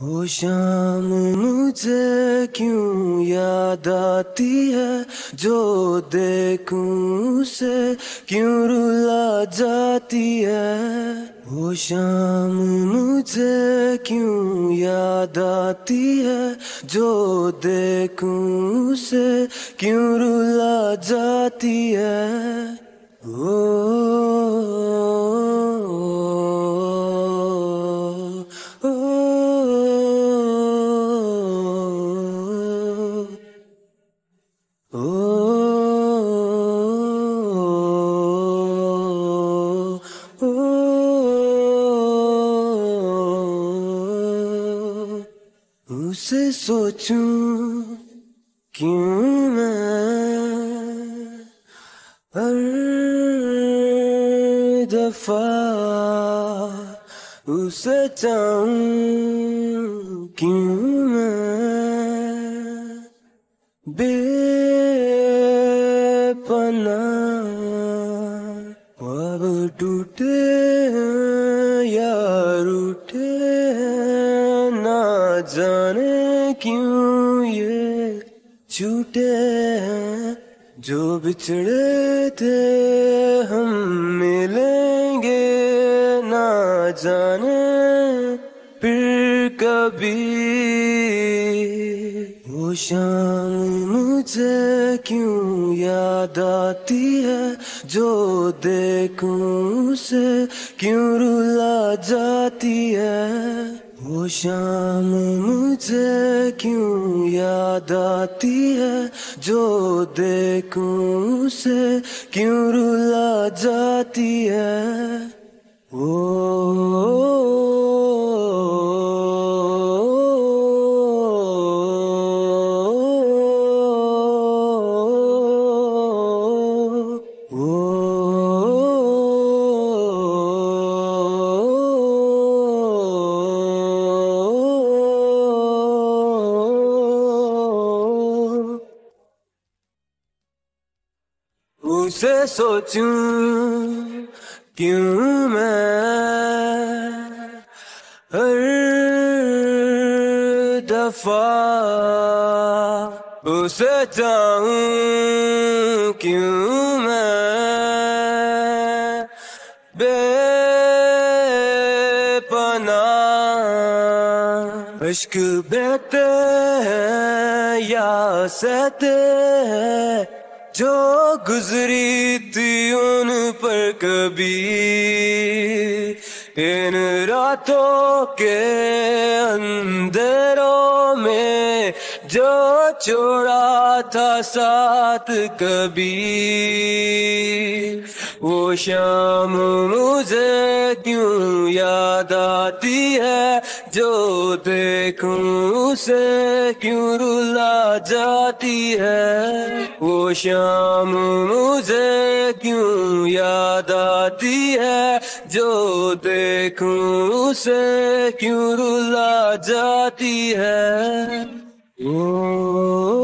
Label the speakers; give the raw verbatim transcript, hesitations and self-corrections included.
Speaker 1: वो शाम मुझे क्यों याद आती है, जो देखूं उसे क्यों रुला जाती है। वो शाम मुझे क्यों याद आती है, जो देखूं उसे क्यों रुला जाती है। ओ, उसे सोचूं क्यों मैं हर दफा, उसे चाहूं क्यों मैं बेपनाह। अब टूटे या रूठे ना जाने क्यों ये छूटे हैं। जो बिछड़े थे हम मिलेंगे ना जाने फिर कभी। वो शाम मुझे क्यों याद आती है, जो देखूं उसे क्यों रुला जाती है। वो शाम मुझे क्यों याद आती है, जो देखूं उसे क्यों रुला जाती है। ओ, उसे सोचूं क्यों मैं हर दफा, उसे चाहूं क्यों मैं बेपनाह। इश्क बहते हैं या सहते हैं, जो गुजरी थी उन पर कभी। इन रातों के अंधेरों में जो छोड़ा था साथ कभी। वो शाम मुझे क्यों याद आती है, जो देखूं उसे क्यों रुला जाती है। वो शाम मुझे क्यों याद आती है, जो देखूं उसे क्यों रुला जाती है। ओ